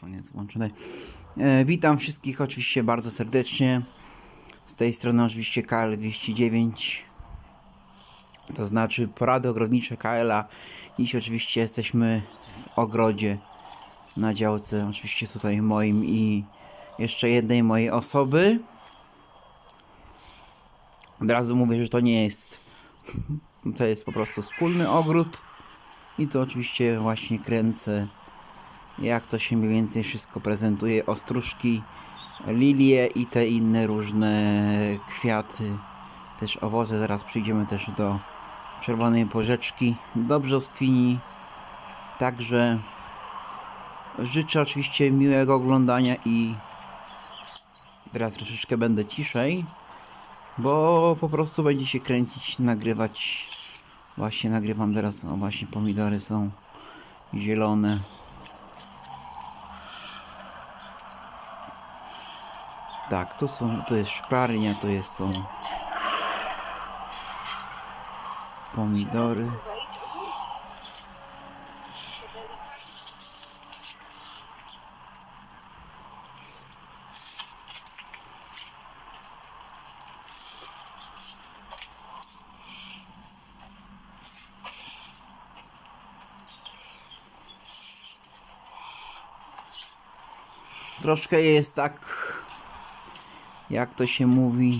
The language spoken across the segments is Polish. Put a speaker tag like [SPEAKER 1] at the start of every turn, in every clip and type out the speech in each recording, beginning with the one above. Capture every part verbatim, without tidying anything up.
[SPEAKER 1] mikrofon jest włączony. E, witam wszystkich oczywiście bardzo serdecznie. Z tej strony oczywiście K L dwieście dziewięć. To znaczy porady ogrodnicze K L a. Dziś oczywiście jesteśmy w ogrodzie na działce, oczywiście tutaj moim i jeszcze jednej mojej osoby. Od razu mówię, że to nie jest to jest po prostu wspólny ogród i to oczywiście właśnie kręcę, jak to się mniej więcej wszystko prezentuje. Ostróżki, lilie i te inne różne kwiaty, też owoce. Zaraz przyjdziemy też do czerwonej porzeczki, do brzoskwini. Także życzę oczywiście miłego oglądania i teraz troszeczkę będę ciszej, bo po prostu będzie się kręcić, nagrywać. Właśnie nagrywam teraz, o właśnie pomidory są zielone. Tak, tu są, tu jest szklarnia, tu jest, są pomidory. Troszkę jest tak, jak to się mówi,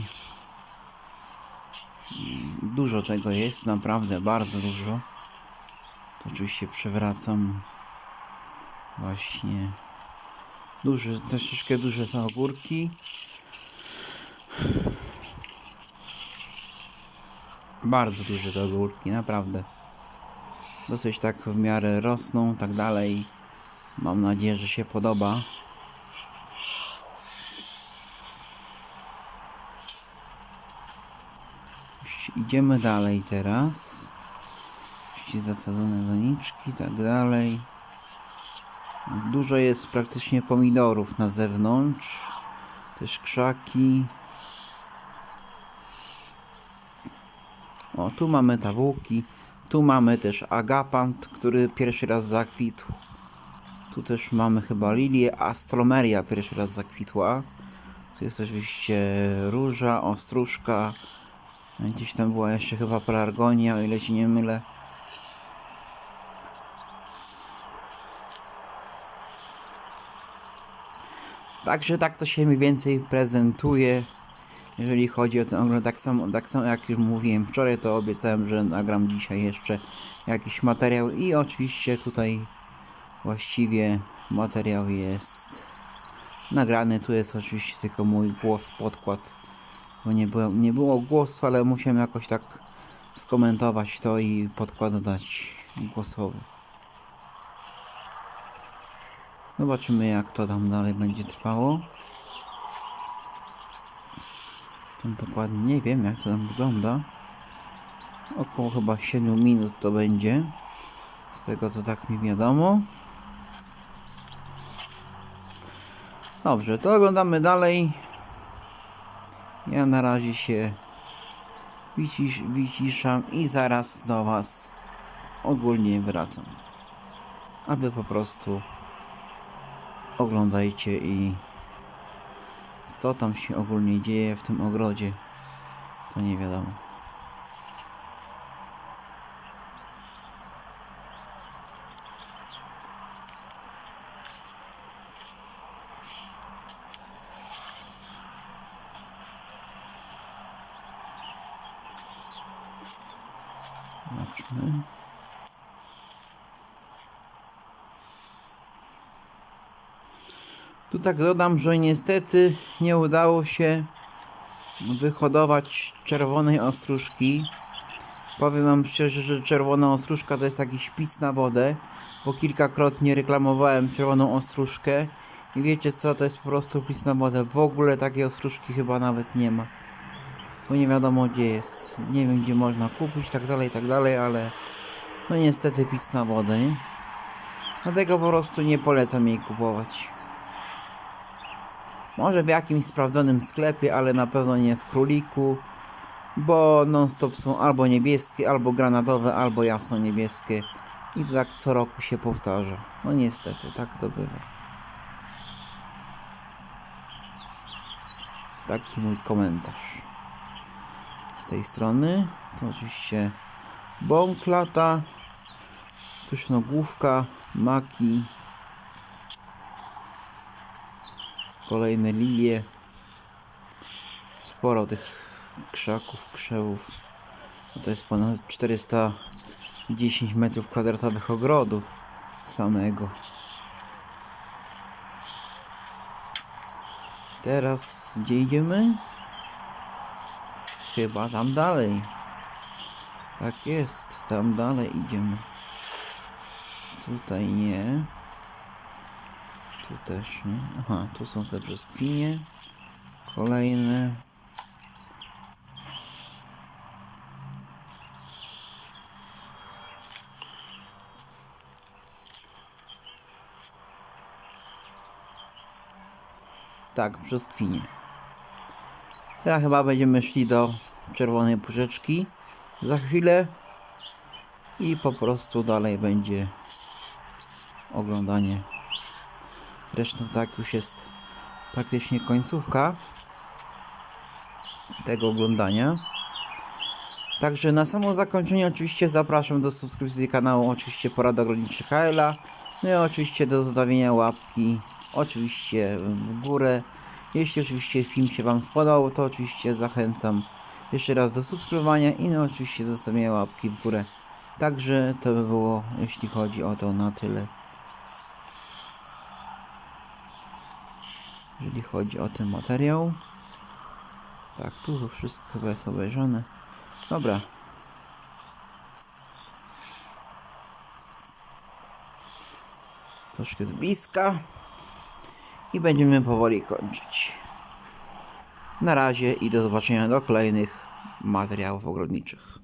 [SPEAKER 1] dużo tego jest, naprawdę bardzo dużo. To oczywiście przewracam właśnie. Duże, troszeczkę duże są ogórki. Bardzo duże te ogórki, naprawdę. Dosyć tak w miarę rosną, tak dalej. Mam nadzieję, że się podoba. Idziemy dalej teraz. Oczywiście zasadzone doniczki, tak dalej. Dużo jest praktycznie pomidorów na zewnątrz. Też krzaki. O, tu mamy tawułki. Tu mamy też agapant, który pierwszy raz zakwitł. Tu też mamy chyba lilię, astromeria pierwszy raz zakwitła. Tu jest oczywiście róża, ostróżka. Gdzieś tam była jeszcze chyba pelargonia, o ile się nie mylę. Także tak to się mniej więcej prezentuje, jeżeli chodzi o ten ogród. Tak samo, tak samo jak już mówiłem wczoraj, to obiecałem, że nagram dzisiaj jeszcze jakiś materiał i oczywiście tutaj właściwie materiał jest nagrany. Tu jest oczywiście tylko mój głos, podkład. Bo nie było, nie było głosu, ale musiałem jakoś tak skomentować to i podkład dać głosowy. Zobaczymy, jak to tam dalej będzie trwało. Tam dokładnie nie wiem, jak to tam wygląda. Około chyba siedmiu minut to będzie. Z tego, co tak mi wiadomo. Dobrze, to oglądamy dalej. Ja na razie się wycisz, wyciszam i zaraz do Was ogólnie wracam. A Wy po prostu oglądajcie i co tam się ogólnie dzieje w tym ogrodzie, to nie wiadomo. Zobaczmy. Tu tak dodam, że niestety nie udało się wyhodować czerwonej ostróżki. Powiem Wam szczerze, że czerwona ostróżka to jest jakiś pis na wodę, bo kilkakrotnie reklamowałem czerwoną ostróżkę i wiecie co, to jest po prostu pis na wodę. W ogóle takiej ostróżki chyba nawet nie ma, bo nie wiadomo gdzie jest, nie wiem gdzie można kupić, tak dalej, tak dalej, ale no niestety pis na wodę, nie? Dlatego po prostu nie polecam jej kupować. Może w jakimś sprawdzonym sklepie, ale na pewno nie w Króliku, bo non stop są albo niebieskie, albo granatowe, albo jasno niebieskie i tak co roku się powtarza. No niestety, tak to bywa. Taki mój komentarz. Z tej strony to oczywiście bąk lata, pysznogłówka, maki, kolejne lilie, sporo tych krzaków, krzewów. To jest ponad czterysta dziesięć metrów kwadratowych ogrodu samego. Teraz gdzie idziemy? Chyba tam dalej. Tak jest, tam dalej idziemy. Tutaj nie. Tu też nie. Aha, tu są te brzoskwinie. Kolejne. Tak, brzoskwinie. Teraz chyba będziemy szli do czerwonej puszeczki za chwilę i po prostu dalej będzie oglądanie. Zresztą tak już jest praktycznie końcówka tego oglądania. Także na samo zakończenie oczywiście zapraszam do subskrypcji kanału, oczywiście Porady Ogrodnicze Kaela. No i oczywiście do zostawienia łapki oczywiście w górę. Jeśli oczywiście film się Wam spodobał, to oczywiście zachęcam jeszcze raz do subskrybowania i no oczywiście zostawienia łapki w górę. Także to by było, jeśli chodzi o to, na tyle. Jeżeli chodzi o ten materiał. Tak, tu wszystko chyba jest obejrzane. Dobra. Troszkę z bliska. I będziemy powoli kończyć. Na razie i do zobaczenia do kolejnych materiałów ogrodniczych.